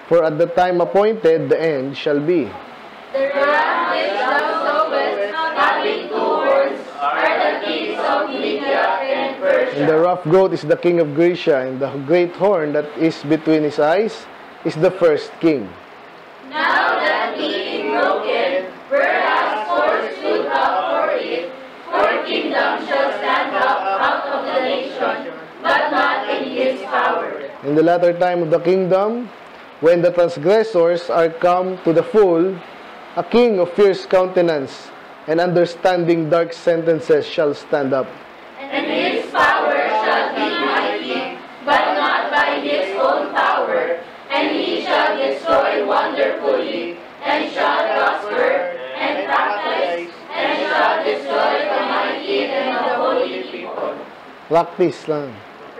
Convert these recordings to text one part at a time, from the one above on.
For at the time appointed, the end shall be. The ram which thou sawest, having two horns, are the kings of Media and Persia. And the rough goat is the king of Grecia, and the great horn that is between his eyes is the first king. Now that being broken, whereas four stood up for it, four kingdoms shall stand up out of the nation, but not in his power. In the latter time of the kingdom, when the transgressors are come to the full, a king of fierce countenance and understanding dark sentences shall stand up. And his power shall be mighty, but not by his own power. And he shall destroy wonderfully, and shall prosper, and practice, and shall destroy the mighty and the holy people. Practice lang.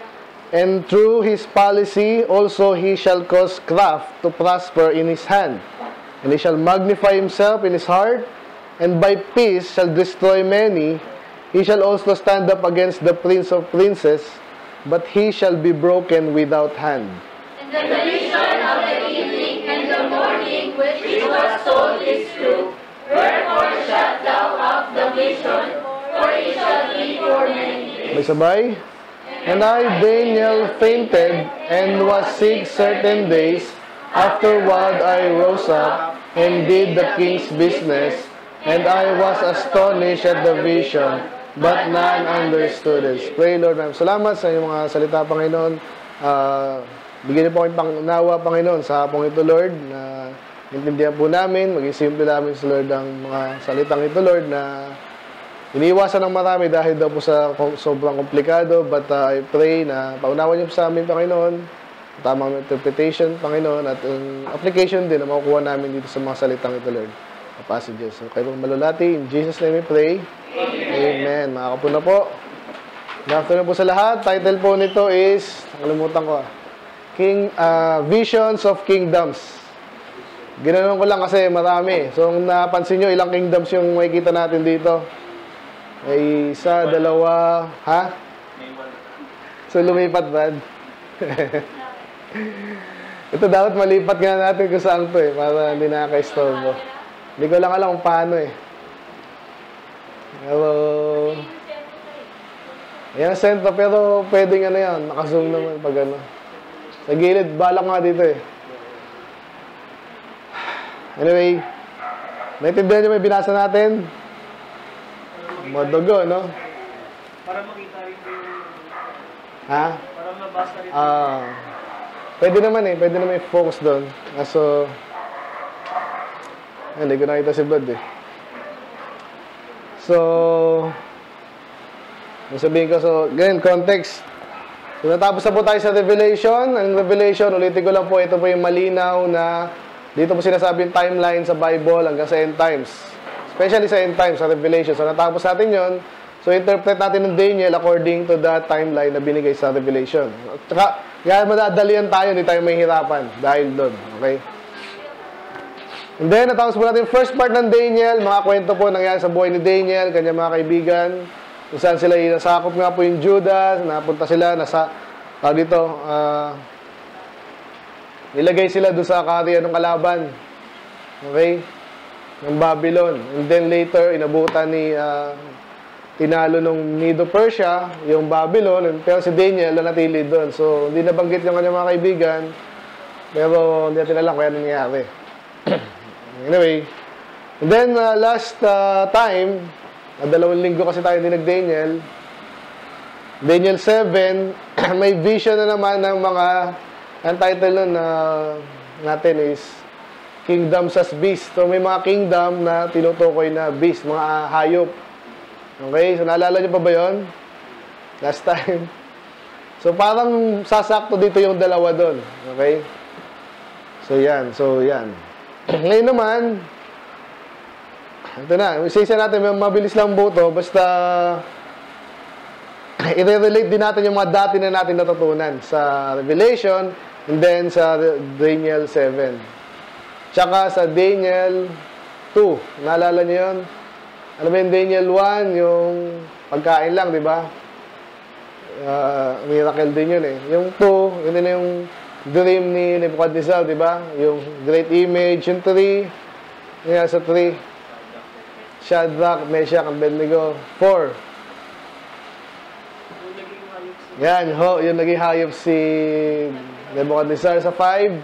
And through his policy also he shall cause craft to prosper in his hand. And he shall magnify himself in his heart, and by peace shall destroy many. He shall also stand up against the prince of princes, but he shall be broken without hand. And the vision of the evening and the morning which was told is true. Wherefore shalt thou have the vision, for it shall be for many days. May sabay? And I, Daniel, fainted and was sick certain days. Afterward I rose up and did the king's business, and I was astonished at the vision, but none understood it. Pray, Lord. Salamat sa iyong mga salita, Panginoon. Bigyan niyo po kayong pangunawa, Panginoon, sa hapong ito, Lord, na intindihan po namin, maging simple namin sa Lord ang mga salitang ito, Lord, na iniiwasan ng marami dahil daw po sa sobrang komplikado, but I pray na paunawan niyo po sa amin, Panginoon, tamang interpretation, Panginoon, at application din na makukuha namin dito sa mga salitang ito, Lord, na passages. So, kayo pong malulati, in Jesus' name we pray. Amen. Mga kapuna po. Good afternoon po sa lahat. Title po nito is, nakalimutan ko Visions of Kingdoms. Ginanon ko lang kasi marami. So, kung napansin nyo, ilang kingdoms yung makikita natin dito? Ay, isa, dalawa, ha? So, lumipat, Brad. Ito dapat malipat nga natin kung saan to para hindi nakaka-istorbo. Hindi ko lang alam kung paano Hello. Ayan ang sentro, pero pwedeng yan, naka-zoom naman pag Sa gilid, balak nga dito Anyway, naintindihan niyo may binasa natin? Madugo, no? Para makita rin ko yung... Ha? Para mabasa rin. Pwede naman i-focus doon. So, hindi ko nakita si Brad So, sabihin ko, ganyan, context. So, natapos na po tayo sa Revelation. Ang Revelation, ulitin ko lang po, ito po yung malinaw na dito po sinasabing timeline sa Bible hanggang sa end times. Especially sa end times, sa Revelation. So, natapos natin yon. So, interpret natin ng Daniel according to the timeline na binigay sa Revelation. At saka, kaya madadalian tayo, hindi tayo mahihirapan dahil doon. Okay? And then, natapos po natin yung first part ng Daniel, mga kwento po nangyari sa buhay ni Daniel, kanya mga kaibigan, kung saan sila nasakop nga po yung Judas, napunta sila, nilagay sila doon sa kaharian ng kalaban. Okay? Ng Babylon. And then later, inabutan tinalo nung Medo-Persia, yung Babylon, pero si Daniel nanatili doon. So, hindi nabanggit yung kanyang mga kaibigan, pero hindi natin alam kaya nangyari. Anyway, and then last time, 2 linggo kasi tayo din nag-Daniel, Daniel 7, may vision na naman ng mga, ang title nun natin is Kingdoms as Beast. So may mga kingdom na tinutukoy na beast, mga hayop. Okay, so naalala niyo pa ba yun? Last time. So parang sasakto dito yung dalawa doon. Okay? So yan. Ngayon naman, ito na, isa-isa natin, mabilis lang buto, basta i-relate din natin yung mga dati na natin natutunan sa Revelation, and then sa Daniel 7. Tsaka sa Daniel 2, naalala niyo yun? Ano ba yung Daniel 1, yung pagkain lang, di ba? Miracle din yun Yung 2, yun din yung dream ni Nebuchadnezzar, di ba? Yung great image, yung tree. Yung sa tree. Shadrach, Meshach, Abednego. 4. Yan, yung naging hayop si Nebuchadnezzar. Sa 5,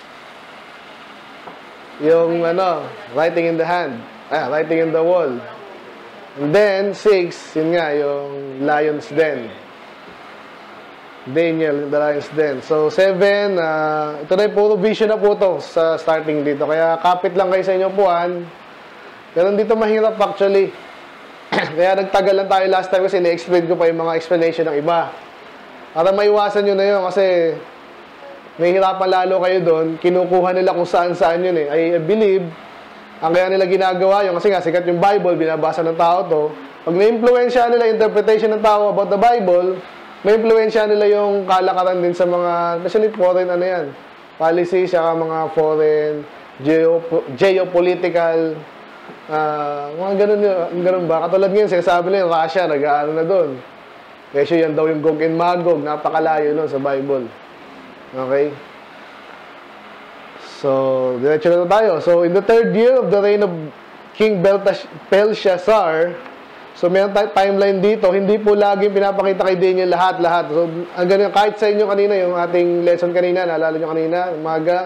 yung writing in the hand. Writing in the wall. And then, 6, yun nga, yung lion's den. Daniel, the lion's den. So, 7, ito na yung puro vision na po to sa starting dito. Kaya, kapit lang kayo sa inyong puwan. Ganun dito mahirap actually. Kaya nagtagal lang tayo last time kasi na-explain ko pa yung mga explanation ng iba. Para maiwasan nyo na yun kasi mahihirapan lalo kayo doon. Kinukuha nila kung saan-saan yun eh. I believe, ang kaya nila ginagawa yun, kasi nga sikat yung Bible, binabasa ng tao to. Pag na-influensya nila interpretation ng tao about the Bible, may influensya nila yung kalakaran din sa mga, especially foreign policy, saka mga foreign geopolitical, mga ganun ba? Katulad ngayon, sinasabi nila yung Russia, nag-aano na doon. Kasi yan daw yung Gog and Magog, napakalayo nun sa Bible. Okay? So, diretso na tayo. So, in the 3rd year of the reign of King Belshazzar, so mayroon timeline dito, hindi po laging pinapakita kay Daniel lahat. So, ang ganyan, kahit sa inyo kanina, yung ating lesson kanina, naalala nyo kanina, umaga,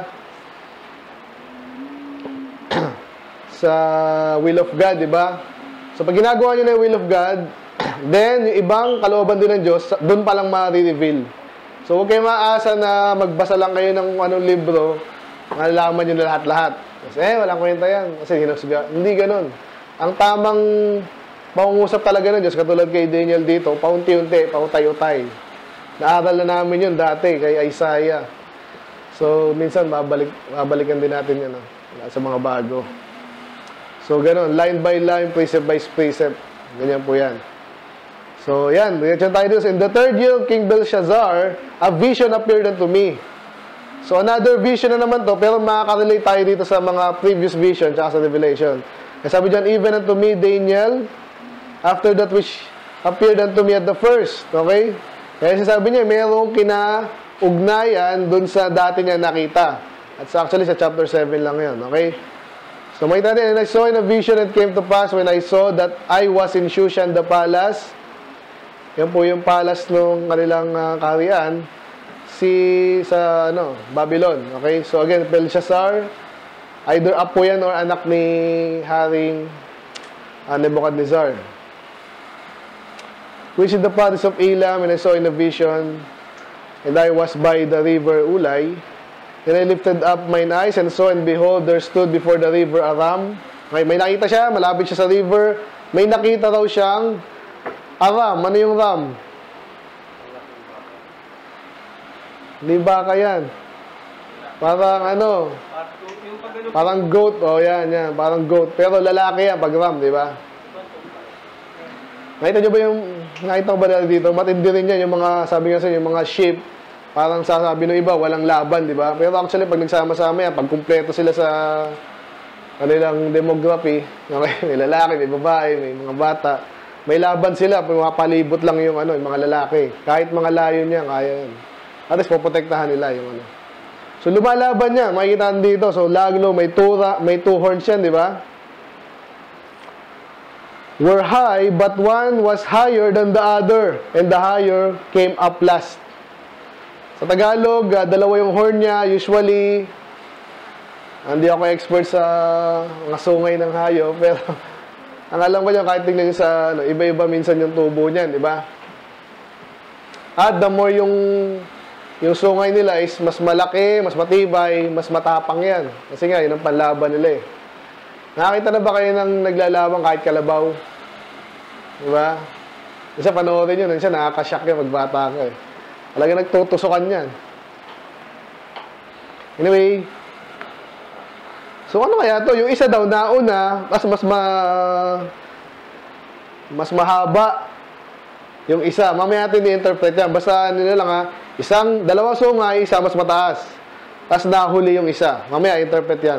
sa will of God, di ba? So, pag ginagawa nyo na yung will of God, then, yung ibang kalooban din ng Diyos, doon pa lang ma-reveal. So, huwag kayo maasa na magbasa lang kayo ng anong libro, malalaman nyo na lahat-lahat. Kasi, walang kwenta yan. Kasi, hinusga. Hindi ganun. Ang tamang pangungusap talaga ng Diyos, katulad kay Daniel dito, paunti-unti, pautay-utay. Naaral na namin yun dati, kay Isaiah. So, minsan, babalikan din natin yan sa mga bago. So, ganun. Line by line, precept by precept. Ganyan po yan. So, yan. Reaction tayo dito. In the 3rd year of King Belshazzar, a vision appeared unto me. So, another vision na naman to, pero makaka-relate tayo dito sa mga previous vision tsaka sa Revelation. Kasi sabi dyan, even unto me, Daniel, after that which appeared unto me at the first. Okay? Kaya sabi niya, mayroong kinaugnayan dun sa dati niya nakita. At actually, sa chapter 7 lang yun. Okay? So, makita natin, and I saw in a vision it came to pass when I saw that I was in Shushan the palace. Yan po yung palace ng kanilang kaharian. Sa Babylon. Okay? So, again, Belshazzar, either apo yan or anak ni Haring Nebuchadnezzar. Which is the palace of Elam, and I saw in a vision, and I was by the river Ulai. Then I lifted up mine eyes and saw, and behold, there stood before the river a ram. Okay, may nakita siya, malapit siya sa river. May nakita raw siyang ram. Ano yung ram? Hindi baka yan. Parang parang goat. Oh, yan. Parang goat. Pero lalaki yan pag ram, di ba? Nakita nyo ba nakita ko ba dito? Matindi rin yan, yung mga, sabi nga sa yung mga sheep, parang sasabi ng iba, walang laban, di ba? Pero actually, pag nagsama-sama yan, pag kumpleto sila sa kanilang demography, okay, may lalaki, may babae, may mga bata, may laban sila, palibot lang yung yung mga lalaki. Kahit mga layo niya, kaya yan. At least, poprotektahan nila yung So, lumalaban niya. Makikita dito. So, laglo, may two horns yan, di ba? Were high, but one was higher than the other, and the higher came up last. Sa Tagalog, dalawa yung horn niya. Usually, hindi ako expert sa mga sungay ng hayop, pero ang alam ko niya, kahit tingnan niyo sa iba-iba minsan yung tubo niyan, di ba? At the more yung sungay nila is mas malaki, mas matibay, mas matapang yan. Kasi nga, yun ang panlaban nila eh. Nakakita na ba kayo ng naglalaban kahit kalabaw? Diba? Kasi panoorin yun, siya nakakashock yan magbata ka eh. Talaga nagtutusukan yan. Anyway, so ano kaya to? Yung isa daw nauna, mas mahaba yung isa. Mamaya natin i-interpret yan. Basta nila lang dalawang sungay, isa mas mataas. Tapos nahuli yung isa. Mamaya interpret yan.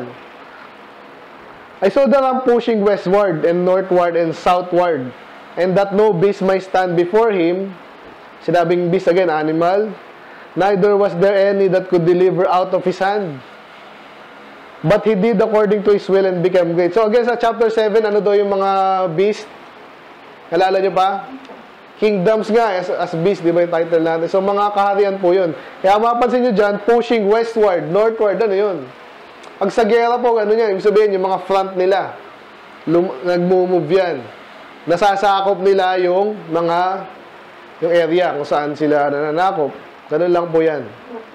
I saw the ram pushing westward and northward and southward, and that no beast might stand before him. Sinabing beast again, animal. neither was there any that could deliver out of his hand. But he did according to his will and became great. So again, sa chapter 7, ano daw yung mga beast? Nalala nyo pa? Kingdoms nga, as beast, di ba yung title natin? So mga kaharian po yun. Kaya mapansin nyo dyan, pushing westward, northward, ano yun? Pag sa gera po, ano yan? Ibig sabihin, yung mga front nila, nagmumove yan. Nasasakop nila yung area kung saan sila nananakop. Ganun lang po yan.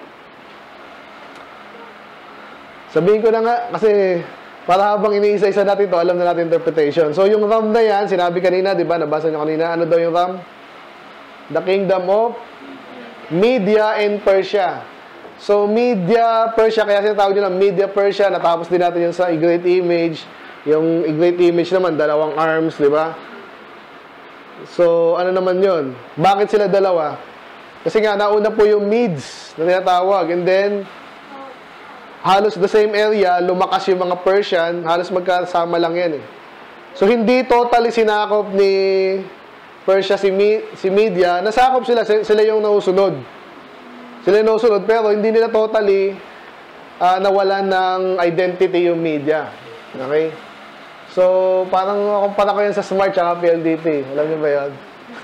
Sabihin ko na nga, kasi para habang iniisa-isa natin to, alam na natin interpretation. So, yung Ram na yan, sinabi kanina, di ba? Nabasa nyo kanina, ano daw yung Ram? The kingdom of Media and Persia. So, Media, Persia, kaya sinatawag nyo lang, Media, Persia, natapos din natin yung sa Great Image. Yung Great Image naman, dalawang arms, di ba? So, ano naman yun? Bakit sila dalawa? Kasi nga, nauna po yung Medes na tinatawag. And then, halos the same area, lumakas yung mga Persian, halos magkasama lang yan eh. So, hindi totally sinakop ni Persia si Media. Nasakop sila yung nausunod. Sila yung nausunod, pero hindi nila totally nawalan ng identity yung Media. Okay? So, parang kumpara ko yan sa Smart at PLDT. Alam niyo ba yan?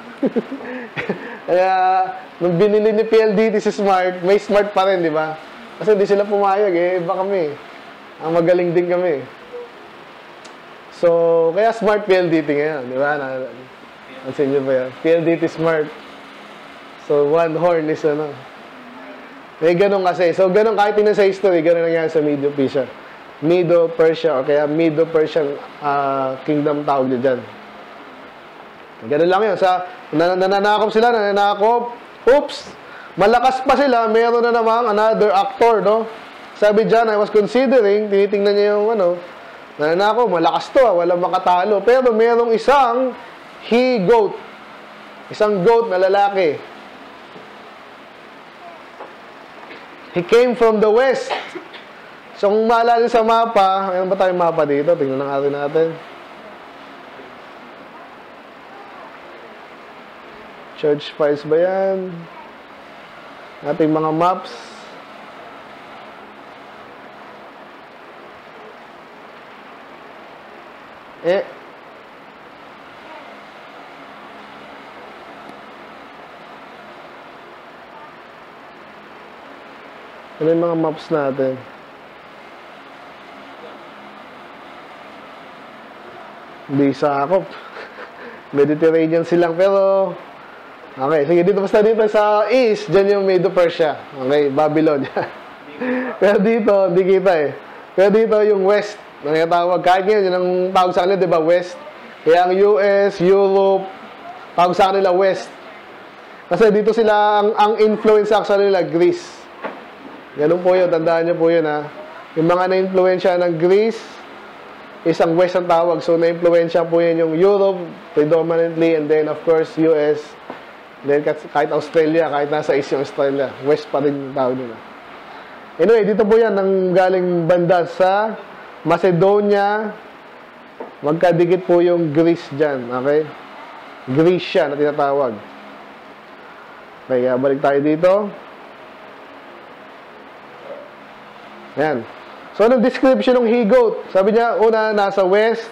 Kaya, nung binili ni PLDT si Smart, may Smart pa rin, di ba? Kasi hindi sila pumayag eh. Iba kami. Ang magaling din kami. So, kaya Smart PLDT ngayon. Di ba? Nansin nyo ba yan? PLDT Smart. So, one horn is ano. May ganun kasi. So, ganun kahit tinan sa history, ganun nangyari sa Medo-Persia. Medo-Persia o kaya Medo-Persian kingdom tawag nyo dyan. Ganun lang yun. Nananakop sila, nananakop. Oops! Malakas pa sila, meron na namang another actor, no? Sabi dyan, I was considering, tinitingnan niya yung nananakop, malakas to, walang makatalo. Pero merong isang he-goat. Isang goat na lalaki. He came from the west. So, kung maalala sa mapa, mayroon ba tayong mapa dito? Tingnan natin. Church files ba yan? Ating mga maps. Ano yung mga maps natin? Hindi sakop. Mediterranean silang, pero okay, sige, basta dito sa east, dyan yung Medo-Persia. Okay, Babylon. Pero dito, hindi kita eh. Pero dito yung west, nangyatawag. Kahit ngayon, yun ang tawag sa kanila, di ba, west? Kaya ang US, Europe, tawag sa kanila west. Kasi dito sila, ang influence actually nila, Greece. Ganun po yun, tandaan nyo po yun ha. Yung mga na-influensya ng Greece, isang west ang tawag. So, na-influensya po yun yung Europe, predominantly, and then, of course, US. Then, kahit Australia, kahit nasa east yung Australia, west pa rin yung tawag nila. Anyway, dito po yan, ang galing banda sa Macedonia. Magkadikit po yung Greece dyan, okay? Grecia na tinatawag. Okay, kaya balik tayo dito. Ayan. So, anong description ng he-goat? Sabi niya, una, nasa west,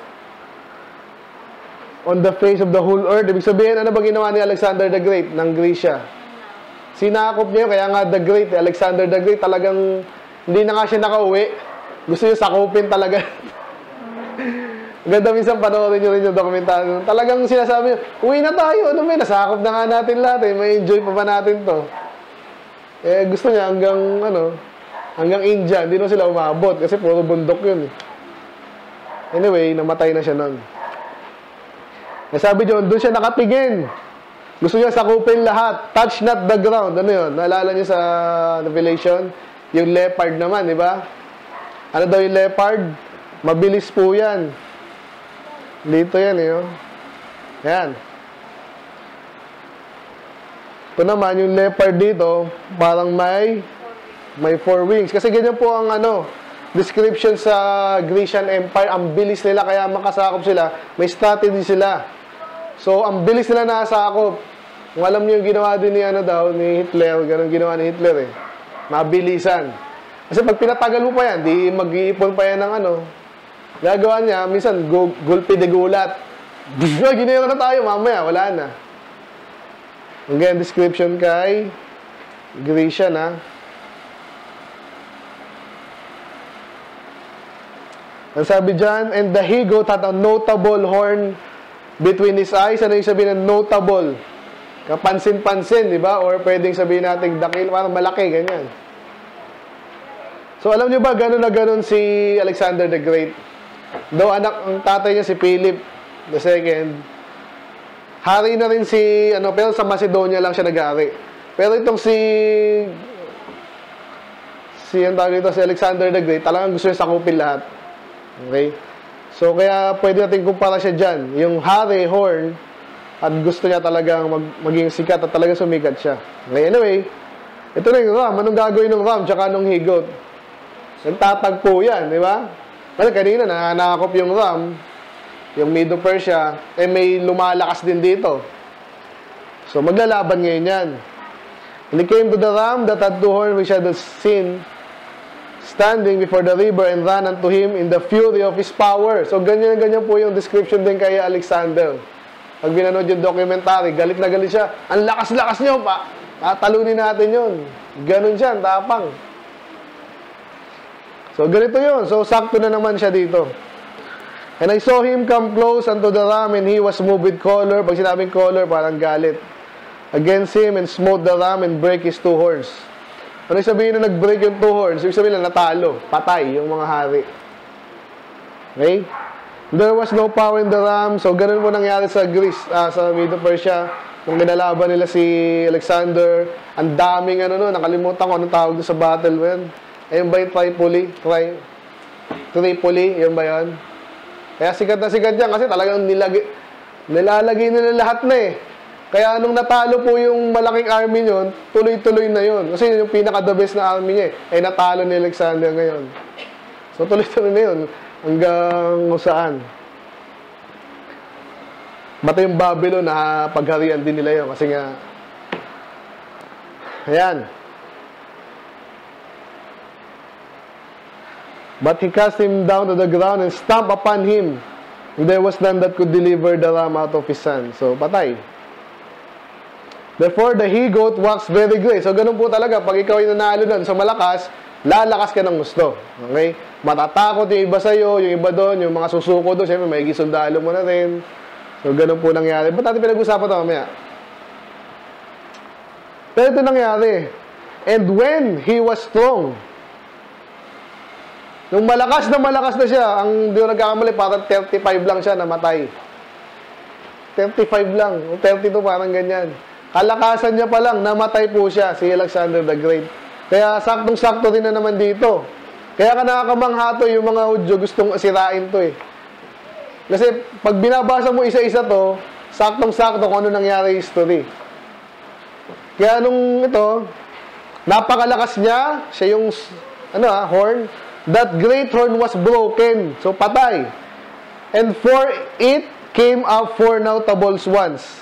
on the face of the whole earth. Ibig sabihin, ano ba ginawa ni Alexander the Great ng Grecia? Sinakop niya, kaya nga the Great, Alexander the Great, talagang hindi na nga siya nakauwi. Gusto niya sakupin talaga. Ganda minsan panoorin niyo rin yung dokumentaryo. Talagang sinasabi niya, uwi na tayo, ano may, nasakop na nga natin lahat eh, may enjoy pa ba natin to? Eh, gusto niya hanggang India, hindi na sila umabot kasi puro bundok yun eh. Anyway, namatay na siya nun. Eh, sabi niyo, doon siya nakatingin. Gusto niya sakupin lahat. Touch not the ground. Ano yun? Naalala niyo sa Revelation? Yung leopard naman, di ba? Ano daw yung leopard? Mabilis po yan. Dito yan eh. Oh. Yan. Ito naman, yung leopard dito, parang may 4 wings. Kasi ganyan po ang description sa Grecian Empire. Ang bilis nila, kaya makasakop sila. May strategy sila. So, ang bilis nila nasakop. Kung alam niyo yung ginawa din ni, ni Hitler, ganun ginawa ni Hitler eh. Mabilisan. Kasi pag pinatagal mo pa yan, di mag-iipon pa yan ng gagawa niya, minsan, gulpi de gulat. Ginira na tayo, mamaya, wala na. Again, description kay Grecian, ha. Ang sabi dyan, and the he-goat had a notable horn between his eyes. Ano yung sabihin ng notable? Kapansin-pansin, di ba? Or pwedeng sabihin natin, dakil, parang malaki, ganyan. So, alam nyo ba, gano'n na gano'n si Alexander the Great? Though ang tatay niya si Philip II, hari na rin si, pero sa Macedonia lang siya nag-hari. Pero itong si Alexander the Great, talagang gusto niya sakupin lahat. Okay? So, kaya pwede natin kumpara siya dyan. Yung hari, horn, at gusto niya talagang maging sikat at talagang sumikat siya. Okay, anyway, ito na yung ram. Anong gagawin ng ram tsaka nung he-goat? Nagtatagpo yan, di ba? Kasi kanina, nakakop yung ram, yung Medo-Persia, may lumalakas din dito. So, maglalaban ngayon yan. And he came to the ram that had two horns which had seen standing before the river and ran unto him in the fury of his power. So, ganyan po yung description din kay Alexander. Pag binanood yung documentary, galit na galit siya. Ang lakas-lakas nyo, talunin natin yun. Ganon siya, tapang. So, ganito yun. So, sakto na naman siya dito. And I saw him come close unto the ram, and he was moved with choler. Pag sinabing choler, parang galit. Against him, and smote the ram, and break his two horns. Ano yung sabihin na nag-break yung two horns? Ibig sabihin na natalo. Patay yung mga hari. Okay? There was no power in the ram. So, ganun po nangyari sa Greece, sa Medo-Persia. Nung ginalaban nila si Alexander. Ang daming nakalimutan ko anong tawag doon sa battle. Ayun ba yung Tripoli? Tripoli, yun ba yun? Kaya sikat na sikat yan kasi talagang nilalagay nila lahat na eh. Kaya nung natalo po yung malaking army nyon, tuloy-tuloy na yun. Kasi yun yung pinaka-the best na army niya eh. Natalo ni Alexander ngayon. So tuloy-tuloy na yun. Hanggang saan. Bata yung Babylon na pagharian din nila yun. Kasi nga, ayan. But he cast him down to the ground and stamped upon him. And there was none that could deliver the ram out of his hand. So, patay. Therefore, the he-goat waxed very great. So, ganun po talaga. Pag ikaw ay nanalo nun sa malakas, lalakas ka ng gusto. Okay? Matatakot yung iba sa'yo, yung iba doon, yung mga susuko doon. Siyempre, may gisundalo mo na rin. So, ganun po nangyari. Ba't natin pinag-usapan ito mamaya? Pero ito nangyari. And when he was strong, nung malakas na siya, ang di ko nagkakamali, parang 35 lang siya namatay. 35 lang. 32 parang ganyan. Kalakasan niya pa lang, namatay po siya, si Alexander the Great. Kaya saktong-sakto din na naman dito. Kaya ka nakakamangha to, yung mga Hudyo gustong sirain to eh. Kasi pag binabasa mo isa-isa to, saktong-sakto kung ano nangyari history. Kaya nung ito, napakalakas niya, siya yung horn. That great horn was broken. So, patay. And for it came up four notable swans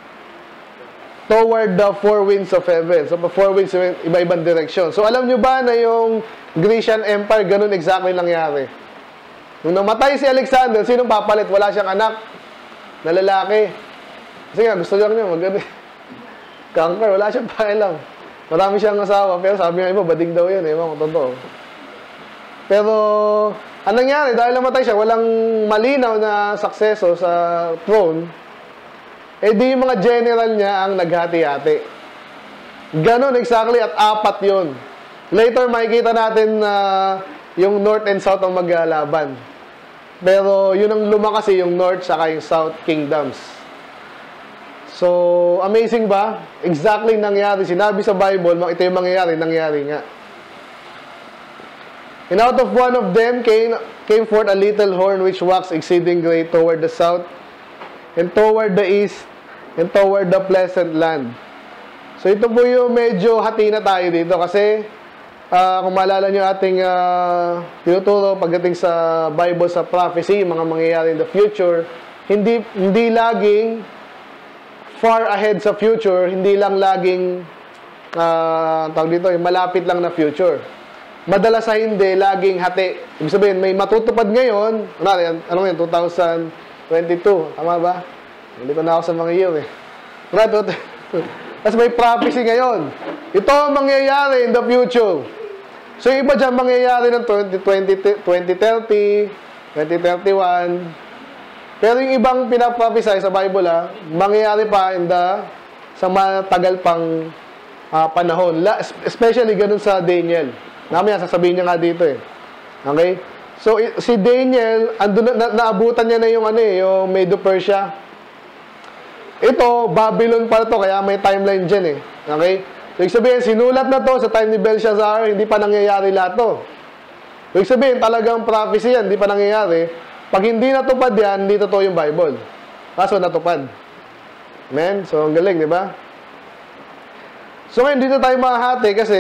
toward the four winds of heaven. So, four winds, iba-ibang direksyon. So, alam nyo ba na yung Grecian Empire, ganun exactly nangyari? Nung namatay si Alexander, sinong papalit? Wala siyang anak na lalaki. Kasi nga, gusto lang niya, conquer, wala siyang pakialam. Marami siyang asawa, pero sabi nga iba, bading daw yun. Ewan ko, totoo. Pero, anong nangyari? Dahil namatay siya, walang malinaw na sakseso sa throne, di yung mga general niya ang naghati-hati. Ganon exactly, at apat yun. Later, makikita natin na yung North and South ang maglalaban. Pero, yun ang lumakas yung North saka yung South Kingdoms. So, amazing ba? Exactly nangyari. Sinabi sa Bible, ito yung nangyari nga. And out of one of them came forth a little horn which waxed exceeding great toward the south, and toward the east, and toward the pleasant land. So ito po yung medyo hati na tayo dito kasi kung maalala nyo ating tinuturo pagdating sa Bible, sa prophecy, mga mangyayari in the future, hindi laging far ahead sa future, hindi lang laging tawag dito, yung malapit lang na future. Madalas sa hindi, laging hati. Ibig sabihin, may matutupad ngayon, ano yun, 2022, tama ba? Hindi ko na ako sa mga year eh. Tapos may prophecy ngayon. Ito ang mangyayari in the future. So, yung iba dyan mangyayari ng 2030, 2031. Pero yung ibang pinaprophesy sa Bible, mangyayari pa sa matagal pang panahon. Especially ganun sa Daniel. Namaya, sasabihin niya nga dito eh. Okay? So, si Daniel, naabutan niya na yung yung Medo-Persia. Ito, Babylon pa to, kaya may timeline dyan eh. Okay? So, ibig sabihin, sinulat na to sa time ni Belshazzar, hindi pa nangyayari lahat to. So, ibig sabihin, talagang prophecy yan, hindi pa nangyayari. Pag hindi natupad yan, hindi totoo yung Bible. Kaso natupad. Amen? So, ang galing, di ba? So, ngayon, dito tayo mahahati kasi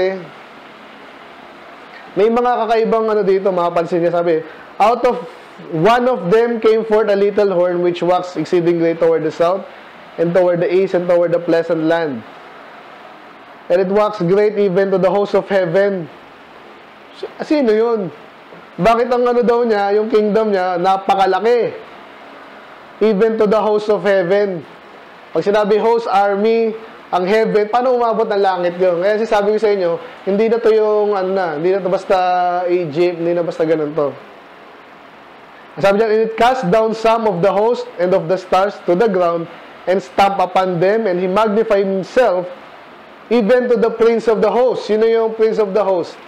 may mga kakaibang dito, mapapansin niya, sabi, out of one of them came forth a little horn which waxed exceeding great toward the south, and toward the east, and toward the pleasant land. And it waxed great even to the host of heaven. Sino yun? Bakit ang daw niya, yung kingdom niya, napakalaki? Even to the host of heaven. Pag sinabi host, army, ang heaven, paano umabot ng langit yun? Kaya sabi ko sa inyo, hindi na to yung, hindi na to basta Egypt, hindi na basta ganun to. Sabi niya, and it cast down some of the host and of the stars to the ground, and stamp upon them, and he magnified himself, even to the prince of the host. Sino yung prince of the host?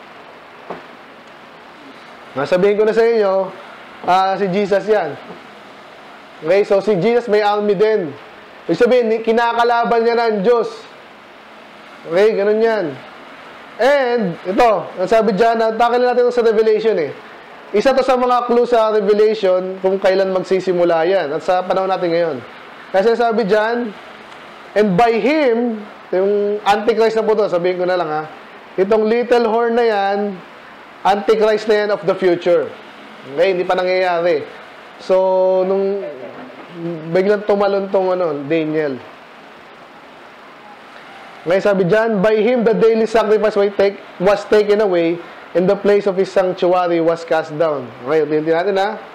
Sabihin ko na sa inyo, si Jesus yan. Okay, so si Jesus may army din. Ibig sabihin, kinakalaban niya ng Diyos. Okay, ganun yan. And, ito, sabi dyan, takil natin ito sa Revelation eh. Isa to sa mga clue sa Revelation kung kailan magsisimula yan. At sa panahon natin ngayon. Kasi sabi dyan, and by him, yung Antichrist na po to, sabihin ko na lang itong little horn na yan, Antichrist na yan of the future. Okay, hindi pa nangyayari. So, nung biglang tumalon tong Daniel. Ngayon sabi dyan, by him the daily sacrifice was taken away, and the place of his sanctuary was cast down. Okay, ulitin natin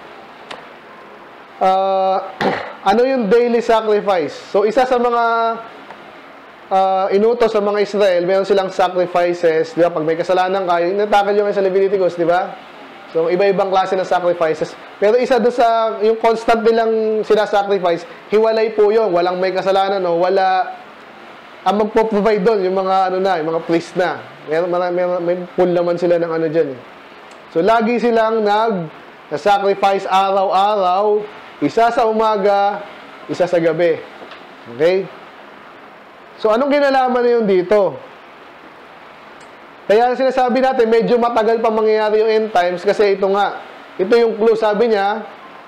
ano yung daily sacrifice? So, isa sa mga inutos sa mga Israel, meron silang sacrifices, di ba? Pag may kasalanan ka, natakal yung sa Leviticus, di ba? So, iba-ibang klase ng sacrifices. Pero isa doon sa, yung constant nilang sinasacrifice, hiwalay po yun. Walang may kasalanan, wala, ang magpo-provide doon, yung mga, yung mga priest na. May pool naman sila ng dyan. So, lagi silang nag-sacrifice araw-araw, isa sa umaga, isa sa gabi. Okay? So, anong kinalaman na yun dito? Kaya sinasabi natin, medyo matagal pa mangyayari yung end times kasi ito nga. Ito yung clue, sabi niya.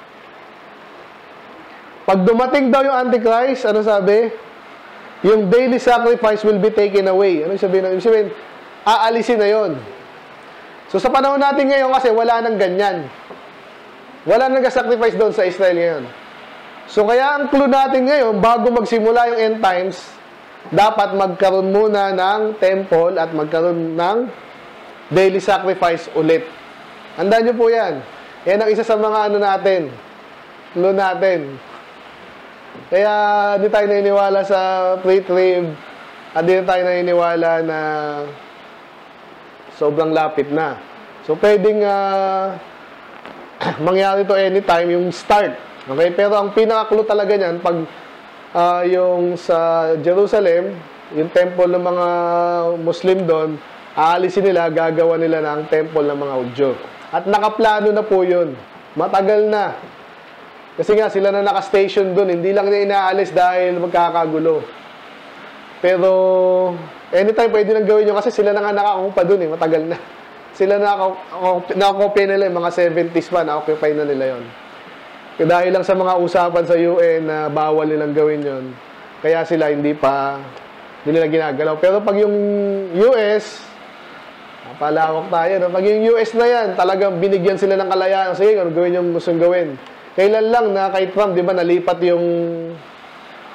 Pag dumating daw yung Antichrist, ano sabi? Yung daily sacrifice will be taken away. Ano sabihin? Ibig sabihin, aalisin na yon. So sa panahon natin ngayon kasi wala nang ganyan. Wala nang sacrifice doon sa Israel ngayon. So kaya ang clue natin ngayon, bago magsimula yung end times, dapat magkaroon muna ng temple at magkaroon ng daily sacrifice ulit. Handaan nyo po yan. Yan ang isa sa mga natin. Clue natin. Kaya di tayo naniniwala sa pre-trib at di tayo naniniwala na sobrang lapit na. So pwedeng mangyari to anytime yung start. Okay? Pero ang pinaka-clue talaga niyan, pag yung sa Jerusalem, yung temple ng mga Muslim doon, aalisin nila, gagawa nila ng temple ng mga Hudyo. At nakaplano na po yun. Matagal na. Kasi nga, sila na naka-station doon. Hindi lang na inaalis dahil magkakagulo. Pero, anytime pwede nang gawin yun kasi sila na nga nakakupa doon eh. Matagal na. Sila nakakopya nila yung mga 70s pa, na-occupy na nila yon. Dahil lang sa mga usapan sa UN na bawal nilang gawin yon, kaya sila hindi nila ginagalaw. Pero pag yung US, palawak tayo, no? Pag yung US na yan, talagang binigyan sila ng kalayaan. Sige, gawin yung gustong gawin. Kailan lang na kay Trump, di ba, nalipat yung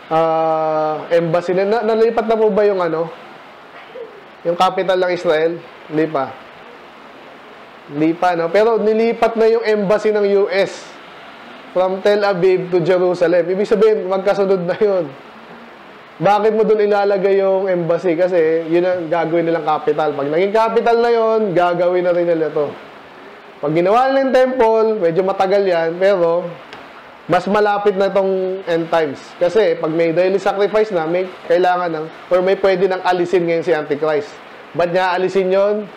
embassy. Nalipat na po ba yung ano? Yung capital ng Israel? Hindi pa. Hindi pa, no? Pero nilipat na yung embassy ng US from Tel Aviv to Jerusalem. Ibig sabihin, magkasunod na yun. Bakit mo doon ilalagay yung embassy? Kasi yun ang gagawin nilang capital. Pag naging capital na yun, gagawin na rin nila ito. Pag ginawa nila yung temple, medyo matagal yan, pero mas malapit na itong end times. Kasi pag may daily sacrifice na, may kailangan ng, or may pwede nang alisin ngayon si Antichrist. Ba't niya alisin yon?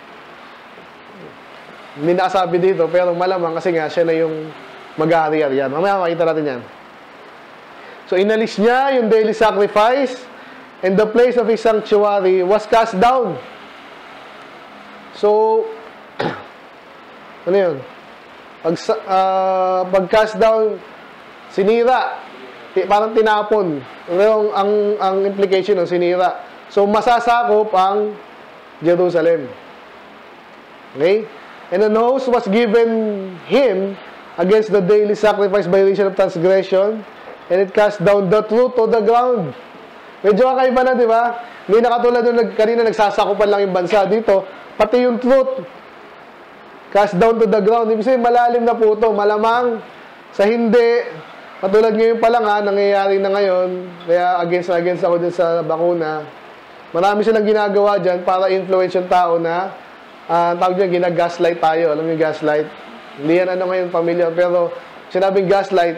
Hindi nakasabi dito, pero malamang kasi nga siya na yung mag-aariar yan. Mamaya makita natin yan. So inalis niya yung daily sacrifice, and the place of his sanctuary was cast down. So, ano yun? Pag cast down, sinira. Parang tinapon. Ang implication ng sinira. So, masasakop ang Jerusalem. Okay? And an host was given him against the daily sacrifice by reason of transgression, and it cast down the truth to the ground. Medyo kakaiba na, di ba? Hindi na katulad nung kanina nagsasakupan lang yung bansa. Dito, pati yung truth cast down to the ground. Ibig sabihin, malalim na po ito. Malamang sa hindi. Katulad ngayon pa lang nangyayari na ngayon. Kaya against ako dyan sa bakuna. Marami silang ginagawa dyan para influence yung tao na tawag dyan, ginagaslight tayo. Alam mo yung gaslight? Hindi yan ngayon familiar. Pero sinabing gaslight,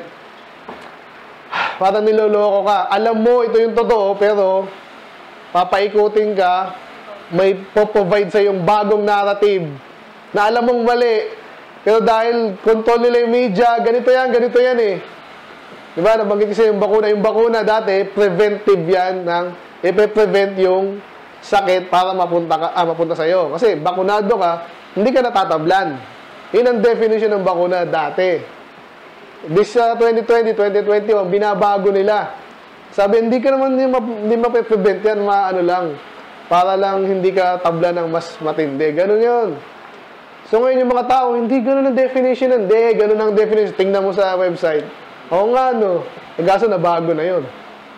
parang niloloko ka. Alam mo, ito yung totoo, pero papaikutin ka, may po-provide sa yung bagong narrative na alam mong mali. Pero dahil control nila yung media, ganito yan eh. Diba? Nabanggit kasi yung bakuna dati, preventive yan ipe-prevent yung sakit para mapunta sa'yo. Kasi bakunado ka, hindi ka natatablan. Yun ang definition ng bakuna dati. This 2020, 2021, binabago nila. Sabi, hindi ka naman hindi mape-prevent yan, lang. Para lang hindi ka tabla ng mas matindi. Ganun yun. So ngayon yung mga tao, hindi ganun ang definition. Hindi, ganun ang definition. Tingnan mo sa website. Oo nga, no. Kaso na bago na yun.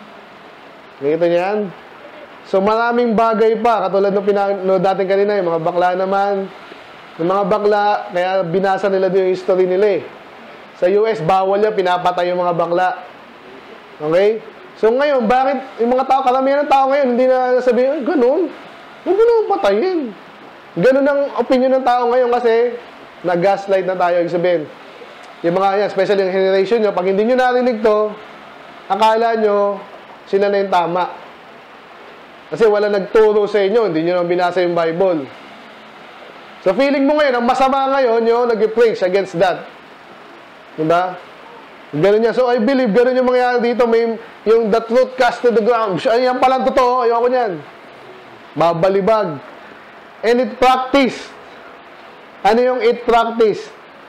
Nakita niyan? So maraming bagay pa. Katulad ng pinanood natin kanina, yung mga bakla naman. Yung mga bakla, kaya binasa nila din yung history nila eh. Sa US, bawal yan, pinapatay yung mga bakla. Okay? So ngayon, bakit yung mga tao, karamihan ng tao ngayon, hindi na sabihin, ganun. Huwag mo naman patayin. Ganun ang opinion ng tao ngayon kasi nag-gaslight na tayo. Ibig sabihin, yung mga yan, especially yung generation nyo, pag hindi nyo narinig to, akala nyo, sila na yung tama. Kasi wala nagturo sa inyo, hindi nyo naman binasa yung Bible. So feeling mo ngayon, ang masama ngayon, yung nag-preach against that. Diba? Ganun yan. So I believe, ganun yung mangyayari dito. May yung the truth cast to the ground. Ay, yan palang totoo. Ayoko niyan. Babalibag. And it practice. Ano yung it practice?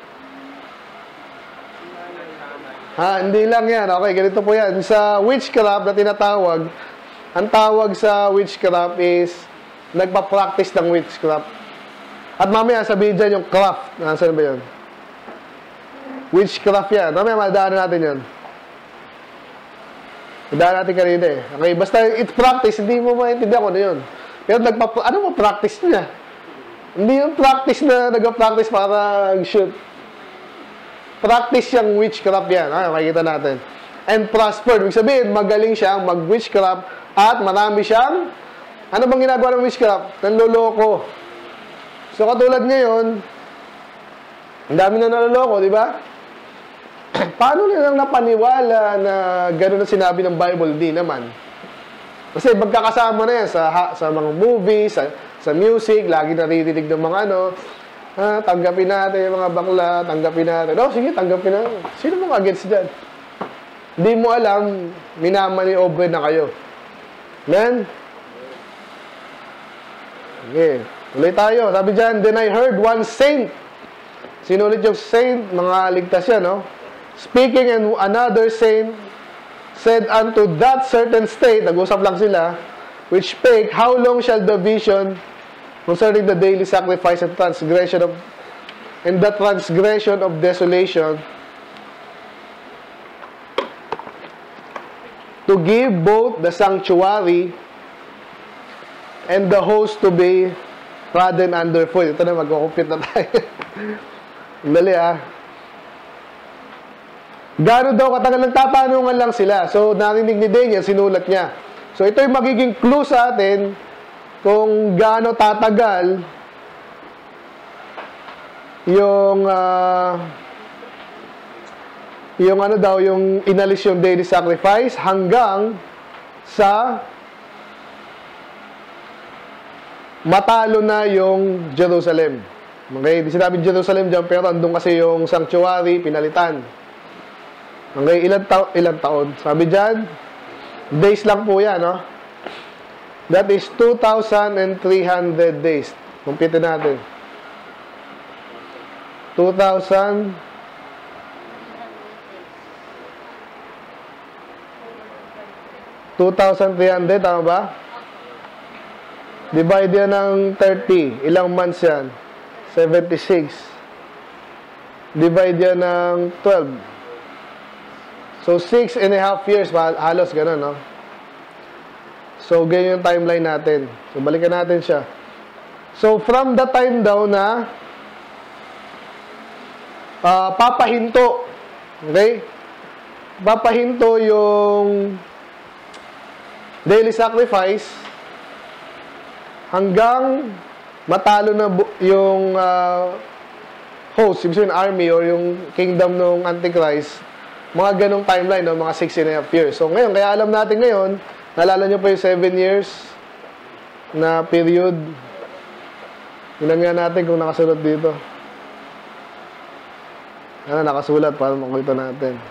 Hindi lang yan. Okay, ganito po yan. Sa witchcraft na tinatawag, ang tawag sa witchcraft is nagpa-practice ng witchcraft. At mamaya sabihin dyan yung craft. Saan ba yun? Witchcraft yan. Mamaya madaanan natin yun. Madaanan natin kanina eh. Okay, basta it practice, hindi mo maintindihan ko na yun. Pero ano mo practice niya? Hindi yung practice na nag-practice para shoot. Practice yung witchcraft yan. Makikita natin. And prospered. Ibig sabihin, magaling siyang mag-witchcraft at marami siyang, ano bang ginagawa ng witchcraft? Nanloloko. So, katulad ngayon, ang dami na naloloko, di ba? Paano nilang napaniwala na gano'n ang sinabi ng Bible? Di naman. Kasi magkakasama na yan sa mga movies, sa music, lagi naririnig ng mga tanggapin natin yung mga bakla, tanggapin natin. Sige, tanggapin natin. Sino mga against dyan? Hindi mo alam, minamani-over na kayo. Amen? Okay. Tuloy tayo. Sabi dyan, then I heard one saint. Sino ulit yung saint? Mga ligtas yan, no? Speaking, and another saint said unto that certain state, nag-usap lang sila, which spake, how long shall the vision concerning the daily sacrifice and transgression of, and the transgression of desolation to give both the sanctuary and the host to be trodden underfoot. Ito na, mag-compute na tayo. Dali Gano'n daw katagal nagtatanungan lang sila. So, narinig ni Daniel, sinulat niya. So, ito yung magiging clue sa atin kung gaano tatagal yung yung inalis yung daily sacrifice hanggang sa matalo na yung Jerusalem. Okay, di sinabi Jerusalem dyan, pero andun kasi yung sanctuary, pinalitan. Okay, ilang taon? Sabi dyan, days lang po yan, no? That is 2,300 days. Kumpitin natin. 2,300, tama ba? Divide yan ng 30. Ilang months yan? 76. Divide yan ng 12. So, 6.5 years. Halos ganun, no? So, ganyan yung timeline natin. So, balikan natin siya. So, from the time daw na papahinto. Okay? Papahinto yung daily sacrifice hanggang matalo na yung host, yung army or yung kingdom ng Antichrist, mga ganong timeline, no? Mga 6.5 years. So ngayon, kaya alam natin ngayon, naalala nyo pa yung 7 years na period. Ilan nga natin kung nakasulat dito. Nakasulat para makita natin.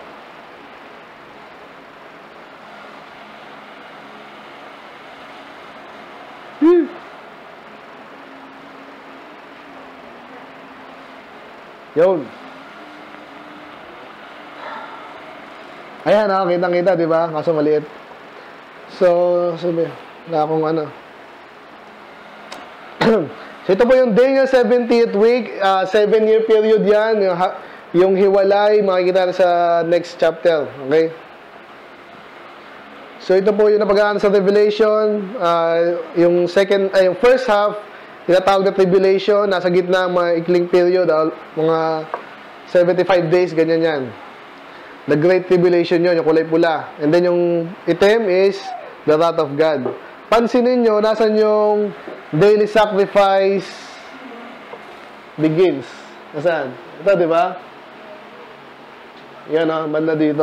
Yun. Ayan, kitang-kita, di ba? Kaso maliit. So, sabi, wala akong ano. So, ito po yung Daniel 70th week, 7-year period yan. Yung hiwalay, makikita sa next chapter. Okay? So, ito po yung napag-aaral sa Revelation. Yung first half, tinatawag na tribulation, nasa gitna ng mga ikling period, mga 75 days, ganyan yan. The Great Tribulation yun, yung kulay pula. And then yung itim is the wrath of God. Pansinin nyo, nasan yung daily sacrifice begins. Nasaan? Ito, di ba? Yan o, banda dito.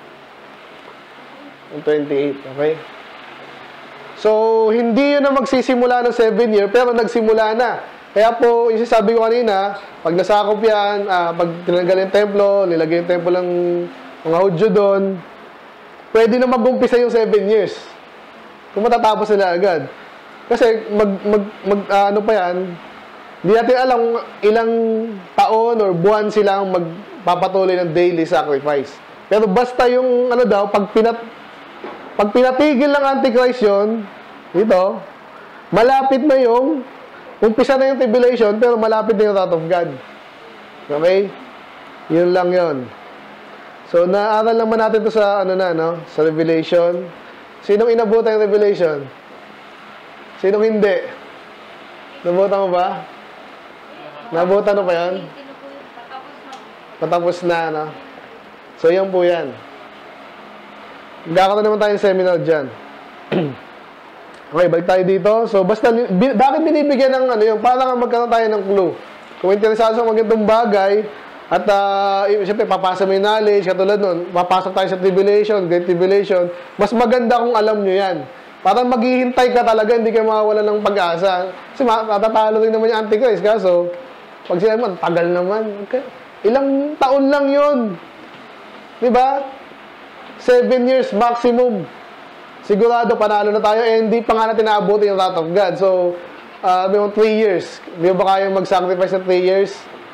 Yung 28, okay? So, hindi yun na magsisimula ng 7 year, pero nagsimula na. Kaya po, yung sabi ko kanina, pag nasakop yan, pag tinanggal yung templo, nilagay yung templo ng mga Hudyo doon, pwede na mag-umpisa yung 7 years. Kung matatapos nila agad. Kasi, ano pa yan, hindi natin alam ilang taon or buwan silang magpapatuloy ng daily sacrifice. Pero basta yung, pag pinatigil ng Antichrist yun, ito, malapit na yung, umpisa na yung tribulation, pero malapit na yung wrath of God. Okay? Yun lang yun. So, naaral naman natin ito sa, sa Revelation. Sinong inabutan yung Revelation? Sinong hindi? Nabutan mo ba? Nabutan mo pa yan? Patapos na, no? So, yan po yan. Magkakaroon naman tayo ng seminar dyan. Okay, balik tayo dito. So, basta, bakit binibigyan ng yung parang magkaroon tayo ng clue? Kung interesado sa mga ganitong bagay, at siyempre, papasa mo yung knowledge, katulad nun, papasok tayo sa tribulation, great tribulation, mas maganda kung alam nyo yan. Parang maghihintay ka talaga, hindi ka mawawala ng pag-asa. Kasi matatalo rin naman yung Antichrist. Kaso, pag sila naman, tagal naman. Okay. Ilang taon lang yun. Diba? 7 years maximum. Sigurado panalo na tayo hindi pa nga natin naabuti yung wrath of God. So, 3 years. Di ba kayong mag-sacrifice ng 3 years?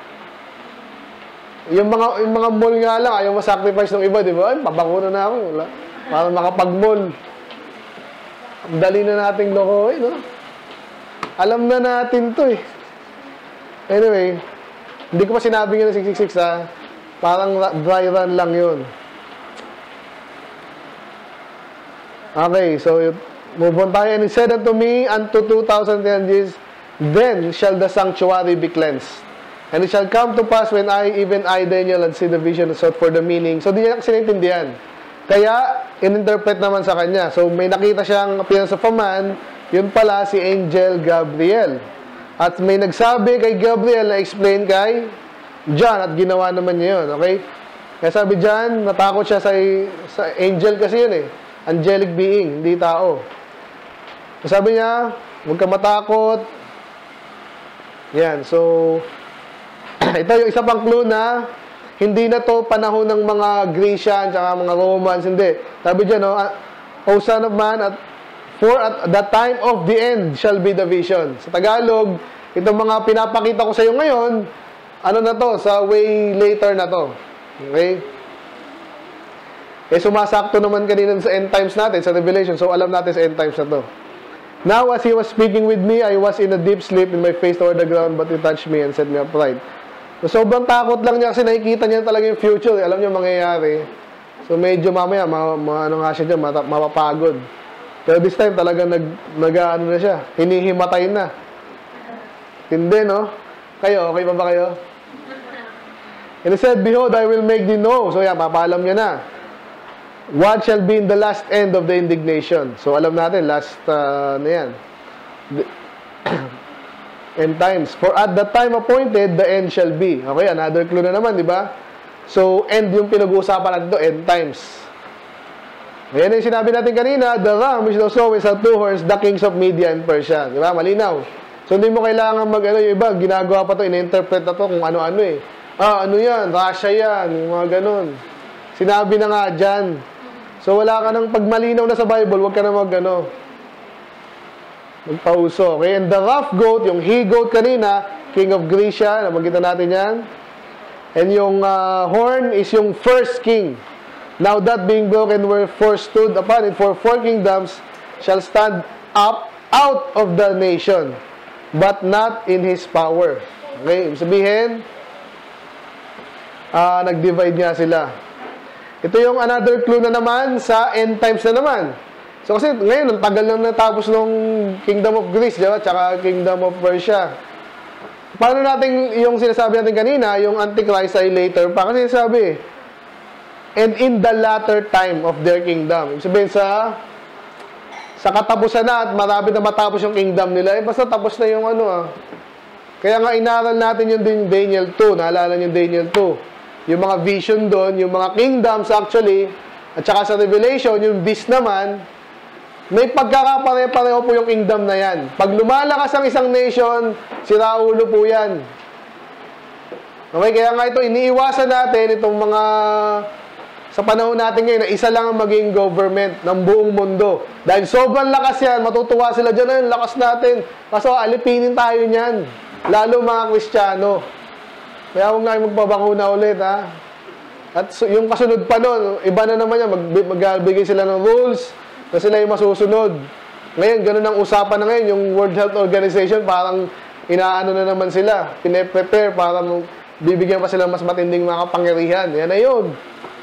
Yung mga mall nga lang, ayaw ma-sacrifice ng iba, di ba? Ay, papakuna na ako. Wala. Para makapag-mall. Ang dali na nating lokohin, no? Alam na natin to, eh. Anyway, hindi ko pa sinabi nga ng 666, ha? Parang dry run lang yun. Okay, so move on tayo. And he said unto me, unto 2,000 years, then shall the sanctuary be cleansed. And it shall come to pass when even I, Daniel, had seen the vision and sought for the meaning. So, di niya kasi naintindihan. Kaya, in-interpret naman sa kanya. So, may nakita siyang appearance of a man, yun pala si Angel Gabriel. At may nagsabi kay Gabriel na explain kay John at ginawa naman niya yun. Okay? Kaya sabi John, natakot siya sa angel kasi yun eh. Angelic being, hindi tao. Sabi niya, huwag ka matakot. Yan, so ito yung isa pang clue na hindi na to panahon ng mga Grecian tsaka mga Romans, hindi. Sabi dyan, no, O Son of Man, for at the time of the end shall be the vision. Sa Tagalog, itong mga pinapakita ko sa iyo ngayon, ano na to, sa way later na to. Okay? Sumasakto naman kanina sa end times natin, sa Revelation, so alam natin sa end times na to. Now, as he was speaking with me, I was in a deep sleep, in my face toward the ground, but he touched me and set me upright. So, sobrang takot lang niya kasi nakikita niya talaga yung future. Alam niya mangyayari. So, medyo mamaya, ano nga siya dyan, mapapagod. Pero this time, talaga ano na siya, hinihimatay na. Hindi, no? Kayo, okay pa ba kayo? And he said, behold, I will make thee know. So, yan, papaalam niya na. What shall be in the last end of the indignation? So, alam natin, last, na yan. End times. For at the time appointed, the end shall be. Okay, another clue na naman, di ba? So, end yung pinag-uusapan natin ito, end times. Ayan yung sinabi natin kanina, the ram which thou sawest had 2 horns, the kings of Media and Persia. Di ba? Malinaw. So, hindi mo kailangan yung iba, ginagawa pa to, in-interpret na to kung ano-ano eh. Ano yan? Russia yan. Yung mga ganun. Sinabi na nga dyan. So, wala ka nang pagmalinaw na sa Bible, huwag ka na magpauso. Okay? And the rough goat, yung he-goat kanina, king of Grecia, nabanggit natin yan. And yung horn is yung first king. Now that being broken, wherefore stood upon it, for 4 kingdoms shall stand up out of the nation, but not in his power. Okay? Ibig sabihin, nag-divide nga sila. Ito yung another clue na naman sa end times na naman. So kasi ngayon, ang tagal lang natapos ng Kingdom of Greece, diba? Tsaka Kingdom of Persia. Paano natin yung sinasabi natin kanina, yung Antichrist ay later pa? Kasi sabi, and in the latter time of their kingdom. Ibig sabihin sa katapusan na at marami na matapos yung kingdom nila, basta tapos na yung Kaya nga inaral natin yung Daniel 2, naalala yung Daniel 2. Yung mga vision doon, yung mga kingdoms actually, at saka sa Revelation, yung beast naman, may pagkakapare-pareho po yung kingdom na yan. Pag lumalakas ang isang nation, sira ulo po yan. Okay, kaya nga ito, iniiwasan natin itong mga, sa panahon natin ngayon, na isa lang ang maging government ng buong mundo. Dahil sobrang lakas yan, matutuwa sila dyan, lakas natin. Kaso alipinin tayo niyan, lalo mga Kristiyano. Kaya huwag na magpabakuna ulit, ha? At yung kasunod pa nun, iba na naman yan, magbigay sila ng rules, na sila yung masusunod. Ngayon, ganun ang usapan na ngayon, yung World Health Organization, parang inaano na naman sila, pine-prepare, para bibigyan pa sila mas matinding mga kapangyarihan. Yan na yun.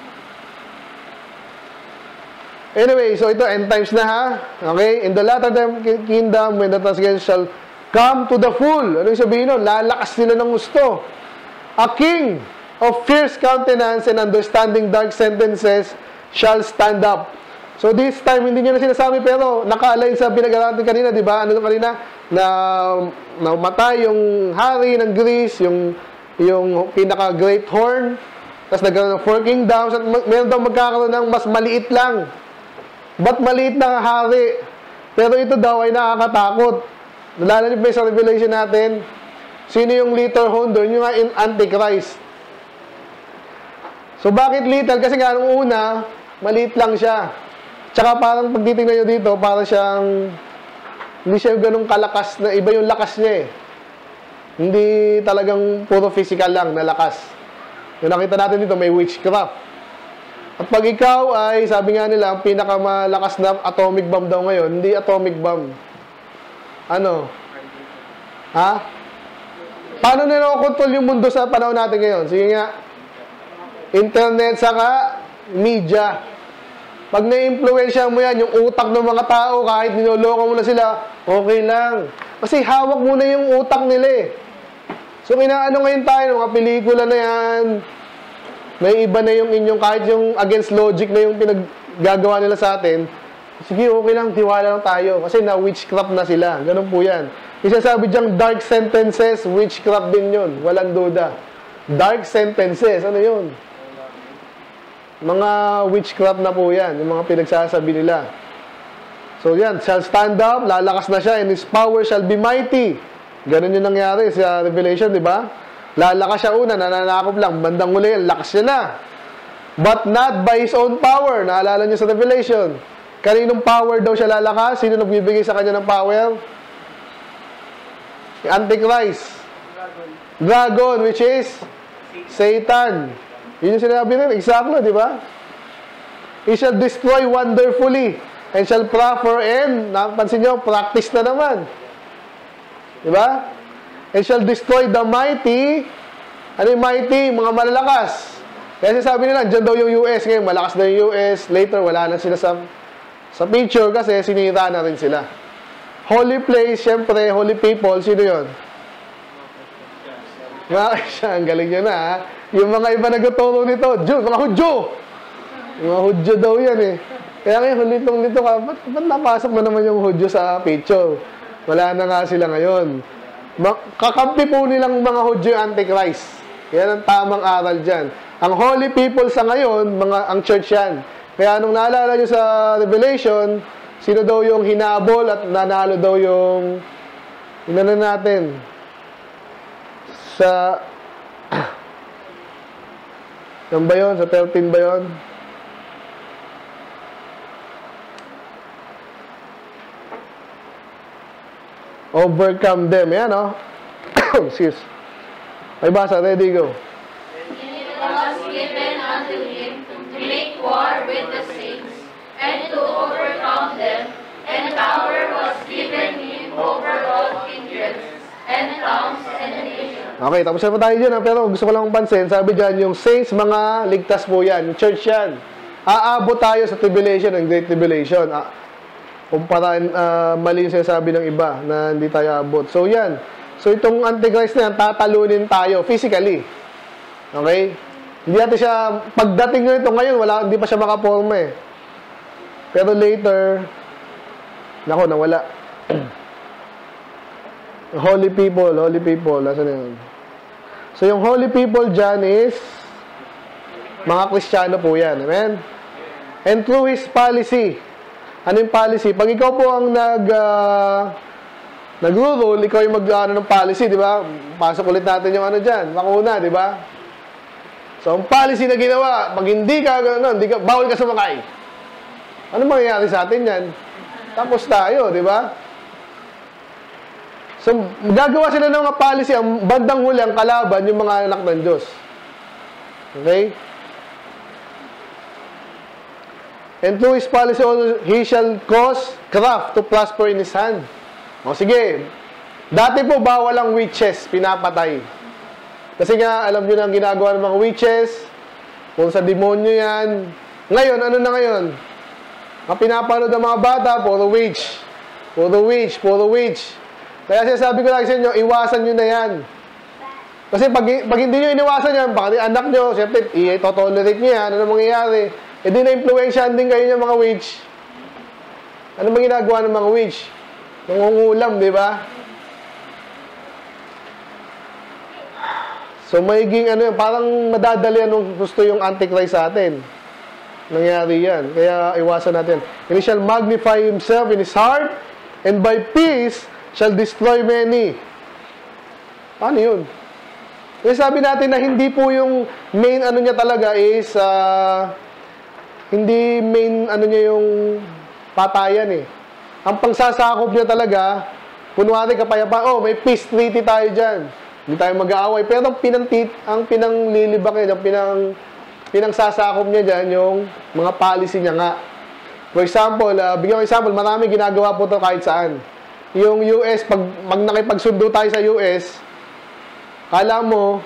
Anyway, so ito, end times na, ha? Okay? In the latter kingdom, when the transgressors shall come to the full. Ano yung sabihin nun? Lalakas nila ng gusto. A king of fierce countenance and understanding dark sentences shall stand up. So this time, hindi niya na sinasabi, pero naka-align sa pinag-aralan natin kanina, di ba? Ano kanina? Na namatay yung hari ng Greece, yung pinaka-great horn, tapos nagkaroon ng 4 kingdoms, at meron daw magkakaroon ng mas maliit lang. Ba't maliit na hari? Pero ito daw ay nakakatakot. Nalala niyo ba sa Revelation natin? Sino yung little horn doon? Yung Antichrist. So, bakit little? Kasi nga, nung una, maliit lang siya. Tsaka parang pag titingnan nyo dito, parang siyang, hindi siya ganun kalakas, na iba yung lakas niya eh. Hindi talagang puro physical lang na lakas. Yung nakita natin dito, may witchcraft. At pag ikaw ay, sabi nga nila, ang pinakamalakas na atomic bomb daw ngayon, hindi atomic bomb. Ano? Ha? Paano nila-control yung mundo sa panahon natin ngayon? Sige nga. Internet, saka media. Pag na-influensya mo yan, yung utak ng mga tao, kahit niloloko mo na sila, okay lang. Kasi hawak mo na yung utak nila eh. So, inaano ngayon tayo, mga pelikula na yan, may iba na yung inyong, kahit yung against logic na yung pinaggagawa nila sa atin, sige, okay lang, tiwala lang tayo. Kasi na-witchcraft na sila. Ganun po yan. Isa sabi diyang dark sentences, witchcraft din yun. Walang duda. Dark sentences, ano yun? Mga witchcraft na po yan, yung mga pinagsasabi nila. So yan, shall stand up, lalakas na siya, and his power shall be mighty. Ganun yung nangyari sa Revelation, di ba? Lalakas siya una, nananakop lang, bandang uli, lakas siya na. But not by his own power. Naalala niyo sa Revelation. Kaninong power daw siya lalakas? Sino nagbibigay sa kanya ng power? The Antichrist. Dragon, which is Satan. Yun yung sinabi rin, exactly, di ba? He shall destroy wonderfully and shall proffer and, napansin nyo, practice na naman. Di ba? And shall destroy the mighty. Ano yung mighty? Mga malalakas. Kaya sabi nila, dyan daw yung US. Ngayon, malakas na yung US. Later, wala na sila sa picture kasi sinira na rin sila. Holy place, syempre, holy people, sino yun? Siya, ang galing nyo na, ha? Yung mga iba nagtuturo nito, mga Hudyo! Mga Hudyo daw yan, eh. Kaya ngayon, hulitong-lito ka, ba't napasok na naman yung Hudyo sa picture? Wala na nga sila ngayon. Kakampi po nilang mga Hudyo yung Antichrist. Yan ang tamang aral dyan. Ang holy people sa ngayon, ang church yan. Kaya nung naalala nyo sa Revelation, sino daw yung hinabol at nanalo daw yung inano natin sa yan ba yun? Sa 13 ba yun? Overcome them. Yan, no? Excuse. May basa. Ready, go. It was given unto him to make war with the saints, and to overcome them, and power was given him over all kindreds, and tongues, and nations. Okay, tapos na pa tayo dyan, ha? Pero gusto ko lang pansin, sabi dyan, yung saints, mga ligtas po yan, yung church yan. Aabot tayo sa tribulation, ang great tribulation. Kumpara, mali yung sinasabi ng iba na hindi tayo abot. So, yan. So, itong Antichrist na yan, tatalunin tayo physically. Okay? Hindi natin siya, pagdating nyo ito ngayon, hindi pa siya makaporma eh. Pero later, nako, nawala. Holy people, nasa na yun? So, yung holy people dyan is mga Kristiyano po yan. Amen? And through his policy. Ano yung policy? Pag ikaw po ang nag-rule, ikaw yung mag-ano ng policy, di ba? Pasok ulit natin yung ano dyan, makuna, di ba? So, ang policy na ginawa, pag hindi ka, bawal ka sumakay. Ano mangyayari sa atin yan? Tapos tayo, di ba? So, gagawa sila ng mga policy, ang bandang huli, ang kalaban, yung mga anak ng Diyos. Okay? And through his policy, he shall cause craft to prosper in his hand. O sige, dati po bawal ang witches, pinapatay. Kasi nga, alam nyo na ang ginagawa ng mga witches, kung sa demonyo yan. Ngayon, ano na ngayon? Ang pinapanood ng mga bata, puro witch. Puro witch, puro witch. Kaya sinasabi ko lang sa inyo, iwasan nyo na yan. Kasi pag hindi nyo iniwasan yan, baka anak nyo, siyempre, i-tolerate nyo yan, ano mangyayari? E di na-influensyahan din kayo ng mga witch. Ano bang ginagawa ng mga witch? Nangungulam, di ba? So, maiging ano yan, parang madadali anong gusto yung Antichrist sa atin. Nangyari yan. Kaya iwasan natin. And he shall magnify himself in his heart, and by peace shall destroy many. Paano yun? Kasi sabi natin na hindi po yung main ano niya talaga is hindi main ano niya yung patayan eh. Ang pangsasakop niya talaga, kunwari kapayapaan, oh, may peace treaty tayo dyan. Hindi tayo mag-aaway. Pero ang pinanglilibak niya, pinangsasakop niya dyan yung mga policy niya nga. For example, bigyan ko example, marami ginagawa po ito kahit saan. Yung US, pag nakipagsundo tayo sa US, kala mo,